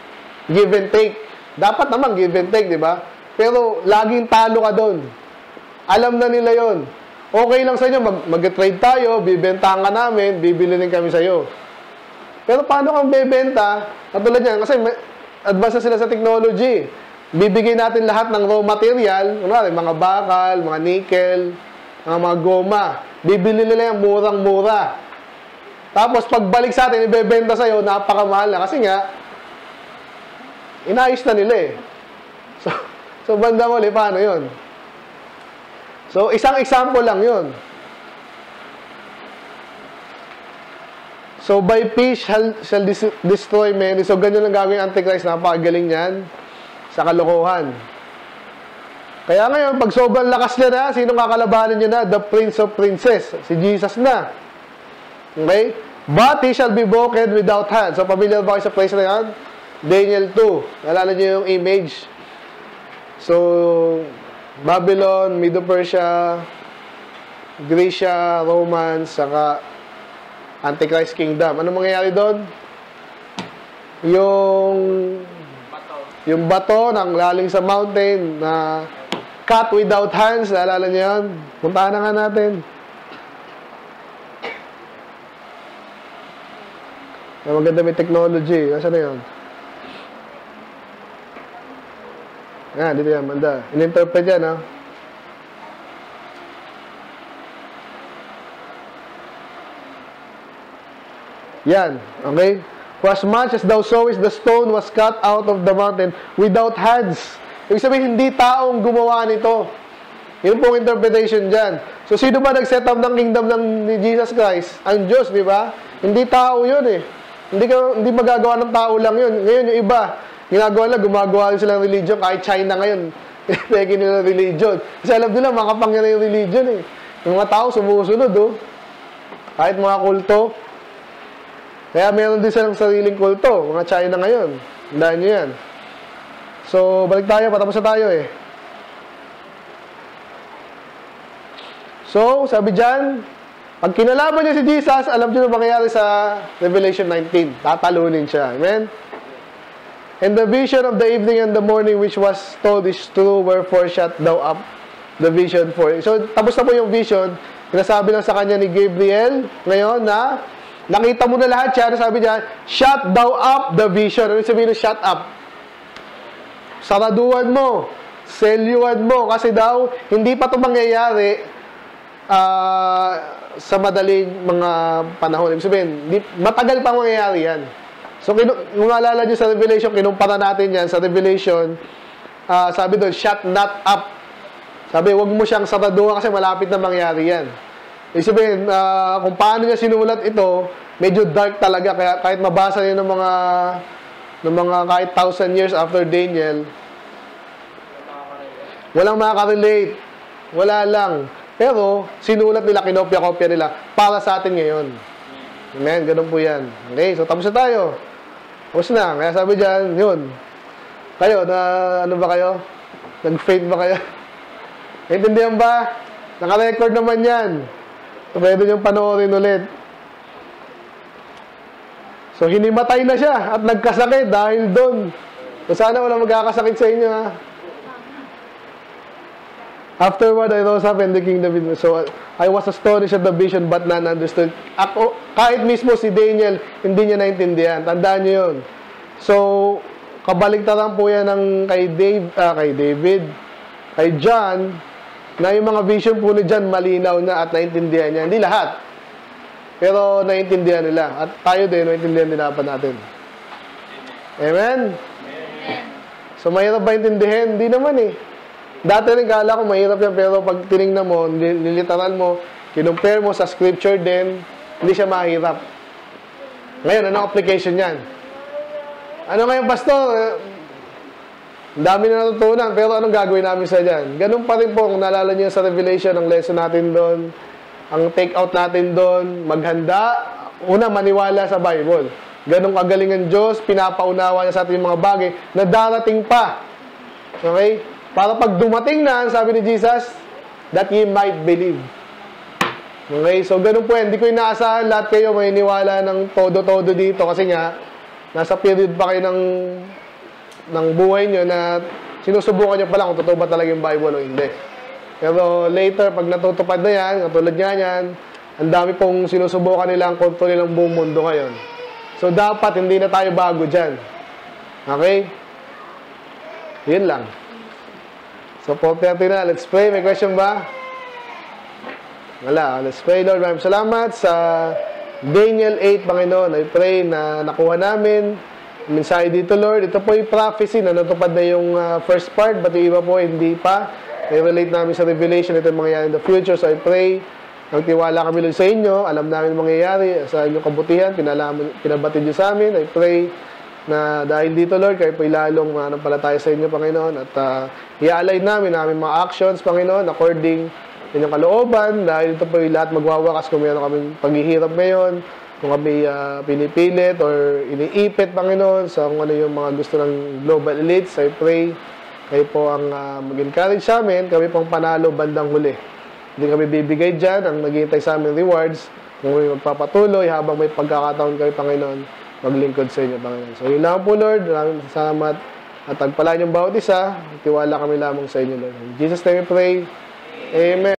give and take. Dapat naman give and take, di ba? Pero laging talo ka doon. Alam na nila yon. Okay lang sa inyo, mag-trade tayo, bibentahan ka namin, bibili din kami sa'yo. Pero paano kang bebenta? Katulad yan, kasi advance na sila sa technology. Bibigay natin lahat ng raw material, mga bakal, mga nickel, mga goma. Bibili nila yung murang-mura. Tapos pagbalik sa atin, ibebenta sa'yo, napakamahal na. Kasi nga, inayos na nila eh. So banda mo, paano yun? So, isang example lang yun. So, by peace shall destroy many. So, ganyan lang gagawin yung Antichrist. Napakagaling yan sa kalokohan. Kaya ngayon, pag sobrang lakas niya na, sino kakalabanin niya na? The Prince of Princes. Si Jesus na. Okay? But he shall be broken without hands. So, familiar ba kayo sa place na yan? Daniel 2. Nalala niyo yung image. So, Babylon, Medo-Persia, Grecia, Romans, saka Antichrist Kingdom. Ano mangyayari doon? Yung bato ng laling sa mountain na cut without hands. Naalala niyo yun? Puntahan na nga natin. Maganda may technology. Nasaan na yun? Dito yan, banda. In-interpret yan, ha? Yan, okay? For as much as thou sawest, the stone was cut out of the mountain without hands. Ibig sabihin, hindi taong gumawa nito. Yun pong interpretation dyan. So, sino ba nag-set up ng kingdom ni Jesus Christ? Ang Diyos, di ba? Hindi tao yun, eh. Hindi magagawa ng tao lang yun. Ngayon, yung iba, ginagawa lang, gumagawa rin silang religion. Kahit China ngayon, peke nila religion. Kasi alam nila, makapangyari yung religion eh. Yung mga tao sumusunod, oh. Kahit mga kulto. Kaya meron din silang sariling kulto. Mga China ngayon. Tandaan nyo yan. So, balik tayo. Patapos na tayo eh. So, sabi dyan, pag kinalaban niya si Jesus, alam niyo na mangyayari sa Revelation 19. Tatalunin siya. Amen? And the vision of the evening and the morning which was told is true, wherefore shut thou up the vision for it. So, tapos na po yung vision. Sinasabi lang sa kanya ni Gabriel ngayon na nakita mo na lahat siya. Sabi niya, shut thou up the vision. Ano sabihin na shut up? Saraduan mo. Selyuan mo. Kasi daw, hindi pa ito mangyayari sa madaling mga panahon. Ibig sabihin, matagal pang mangyayari yan. So, kung naalala nyo sa Revelation, kinumpara natin yan sa Revelation, sabi doon, shut not up. Sabi, huwag mo siyang saraduhan kasi malapit na mangyari yan. Ibig sabihin, kung paano niya sinulat ito, medyo dark talaga. Kaya kahit mabasa niyo ng mga kahit 1,000 years after Daniel, walang makaka-relate. Wala lang. Pero, sinulat nila, kinopya-kopya nila para sa atin ngayon. Amen? Ganun po yan. Okay, so tapos na tayo. Tapos na. Kaya sabi dyan, yun. Kayo, ano ba kayo? Nag-faith ba kayo? Naintindihan ba? Naka-record naman yan. So, pwede niyong panoorin ulit. So, hinimatay na siya at nagkasakit dahil doon. So, sana wala magkakasakit sa inyo, ha? Afterward, I rose up and the kingdom with me. So, I was astonished at the vision, but none understood. Ako, kahit mismo si Daniel, hindi niya naintindihan. Tandaan niyo yun. So, kabaligtaran po yan ng kay David, kay John, na yung mga vision po ni John malinaw na at naintindihan niya. Hindi lahat. Pero naintindihan nila. At tayo din, naintindihan din dapat natin. Amen? So, mahirap ba intindihin? Hindi naman eh. Dati rin kala ko mahirap yan, pero pag tinignan mo, niliteral mo, kinumpare mo sa scripture din, hindi siya mahirap. Ngayon, anong application yan? Ano ngayon, pastor? Ang dami na natutunan, pero anong gagawin namin sa dyan? Ganun pa rin po, kung naalala niyo sa Revelation, ang lesson natin doon, ang take out natin doon, maghanda, una, maniwala sa Bible. Ganun kagaling ang Diyos, pinapaunawa niya sa ating mga bagay na darating pa. Okay? Para pag dumating na, sabi ni Jesus, that ye might believe. Okay? So, ganun po yan. Hindi ko inaasahan lahat kayo may iniwala ng todo-todo dito. Kasi nga, nasa period pa kayo ng buhay nyo na sinusubukan nyo pa lang kung totoo ba talaga yung Bible o hindi. Pero later, pag natutupad na yan, katulad nga yan, ang dami pong sinusubukan nilang kontrolin ang buong mundo ngayon. So, dapat hindi na tayo bago dyan. Okay? Yun lang. So, 4:30 na. Let's pray. May question ba? Wala. Let's pray, Lord. Maraming salamat sa Daniel 8, Panginoon. I pray na nakuha namin mensahe dito, Lord. Ito po yung prophecy na natupad na yung first part, but yung iba po hindi pa. I-relate namin sa Revelation. Ito yung mangyayari in the future. So, I pray nagtiwala kami lang sa inyo. Alam namin mangyayari sa inyong kabutihan. Pinabatid nyo sa amin. I pray na dahil dito, Lord, kayo po ilalong manampalataya sa inyo, Panginoon. At i-align namin mga actions, Panginoon, according inyong kalooban, dahil ito po yung lahat magwawakas kung mayroon kaming paghihirap ngayon, kung kami pinipilit or iniipit, Panginoon, sa kung ano yung mga gusto ng global elites. I pray kayo po ang mag-encourage sa amin, kami pong panalo bandang huli. Hindi kami bibigay dyan, ang naghihintay sa amin rewards, kung kami magpapatuloy habang may pagkakataon kayo, Panginoon, maglingkod sa inyo, Panginoon. So, yun lang po, Lord. Maraming salamat at tagpalaan yung bawat isa. Tiwala kami lamang sa inyo, Lord. In Jesus' name we pray. Amen.